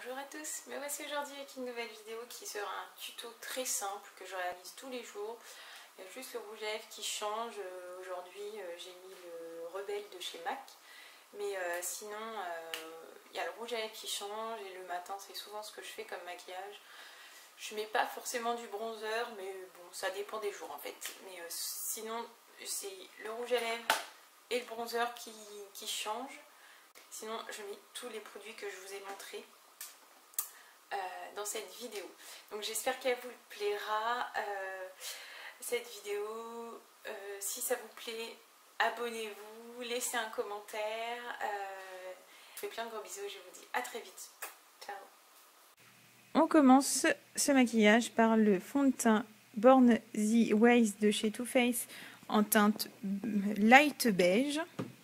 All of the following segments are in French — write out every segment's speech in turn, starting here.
Bonjour à tous, me voici aujourd'hui avec une nouvelle vidéo qui sera un tuto très simple que je réalise tous les jours. Il y a juste le rouge à lèvres qui change. Aujourd'hui j'ai mis le Rebelle de chez MAC, mais sinon il y a le rouge à lèvres qui change et le matin c'est souvent ce que je fais comme maquillage. Je mets pas forcément du bronzer, mais bon, ça dépend des jours en fait. Mais sinon c'est le rouge à lèvres et le bronzer qui changent. Sinon je mets tous les produits que je vous ai montrés dans cette vidéo. Donc j'espère qu'elle vous plaira cette vidéo. Si ça vous plaît, abonnez-vous, laissez un commentaire. Je vous fais plein de gros bisous et je vous dis à très vite. Ciao. On commence ce maquillage par le fond de teint Born the Ways de chez Too Faced en teinte light beige.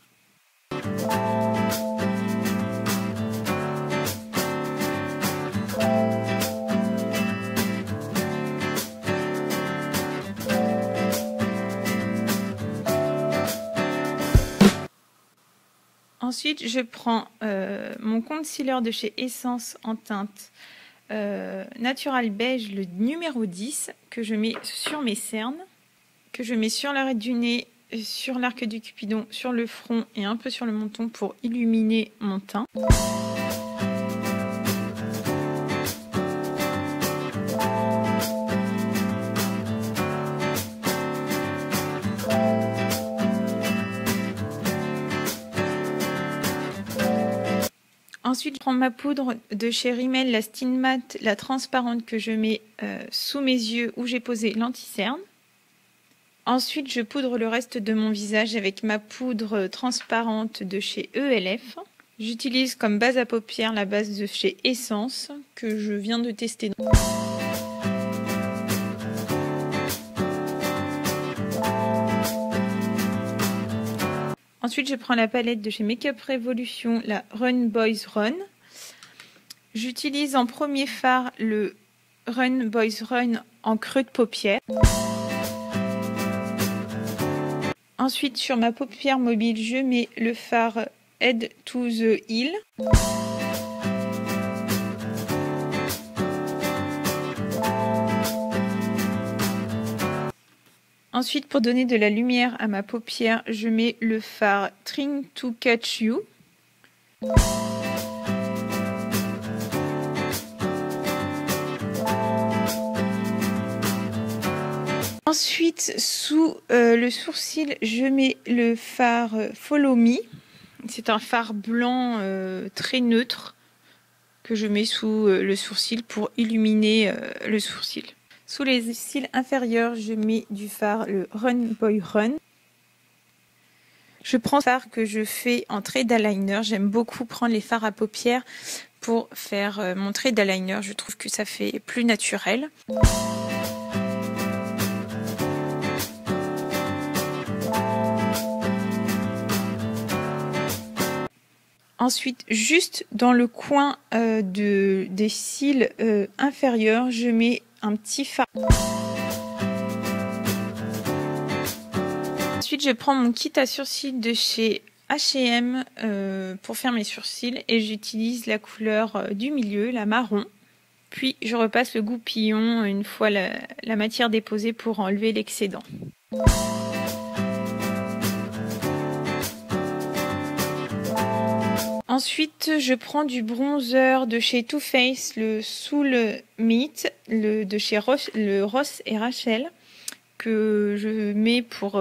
Ensuite, je prends mon concealer de chez Essence en teinte Natural Beige, le numéro 10, que je mets sur mes cernes, que je mets sur l'arête du nez, sur l'arc du cupidon, sur le front et un peu sur le menton pour illuminer mon teint. Ensuite, je prends ma poudre de chez Rimmel, la Skin Matte, la transparente que je mets sous mes yeux où j'ai posé l'anti-cerne. Ensuite, je poudre le reste de mon visage avec ma poudre transparente de chez ELF. J'utilise comme base à paupières la base de chez Essence que je viens de tester. Ensuite, je prends la palette de chez Makeup Revolution, la Run Boys Run. J'utilise en premier fard le Run Boys Run en creux de paupière. Ensuite, sur ma paupière mobile, je mets le fard Head to the Heel. Ensuite, pour donner de la lumière à ma paupière, je mets le fard Trying to Catch You. Ensuite, sous le sourcil, je mets le fard Follow Me. C'est un fard blanc très neutre que je mets sous le sourcil pour illuminer le sourcil. Sous les cils inférieurs, je mets du fard, le Run Boy Run. Je prends le fard que je fais en trait d'eyeliner. J'aime beaucoup prendre les fards à paupières pour faire mon trait d'eyeliner. Je trouve que ça fait plus naturel. Ensuite, juste dans le coin des cils inférieurs, je mets un petit fard. Ensuite, je prends mon kit à sourcils de chez H&M pour faire mes sourcils et j'utilise la couleur du milieu, la marron. Puis, je repasse le goupillon une fois la matière déposée pour enlever l'excédent. Ensuite, je prends du bronzer de chez Too Faced, le Soul Meat, de chez Ross et Rachel, que je mets pour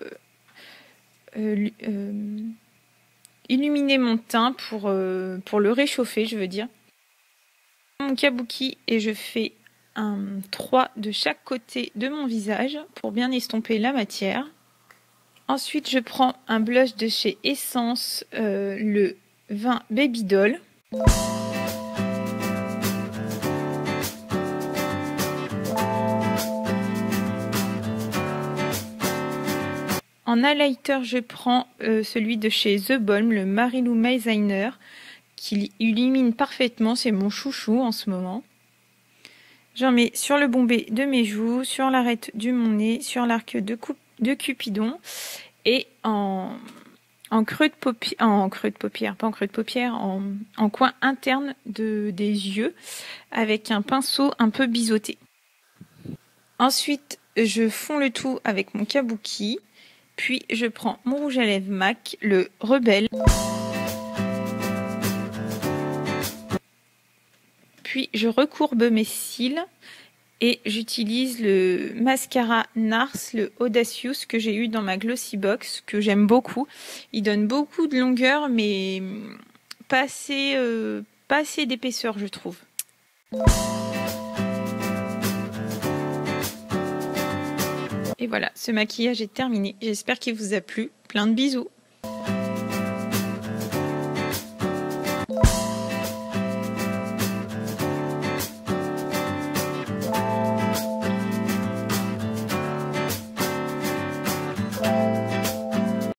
illuminer mon teint, pour le réchauffer, je veux dire. Mon kabuki et je fais un 3 de chaque côté de mon visage pour bien estomper la matière. Ensuite, je prends un blush de chez Essence, le 20 Baby Doll. En highlighter, je prends celui de chez The Balm, le Marilou Mayziner, qui illumine parfaitement. C'est mon chouchou en ce moment. J'en mets sur le bombé de mes joues, sur l'arête de mon nez, sur l'arc de cupidon et en en creux de paupière, pas en creux de paupière, en coin interne des yeux, avec un pinceau un peu biseauté. Ensuite, je fonds le tout avec mon kabuki, puis je prends mon rouge à lèvres MAC, le Rebelle. Puis je recourbe mes cils et j'utilise le mascara NARS, le Audacious que j'ai eu dans ma Glossy Box, que j'aime beaucoup. Il donne beaucoup de longueur mais pas assez d'épaisseur, je trouve. Et voilà, ce maquillage est terminé. J'espère qu'il vous a plu. Plein de bisous.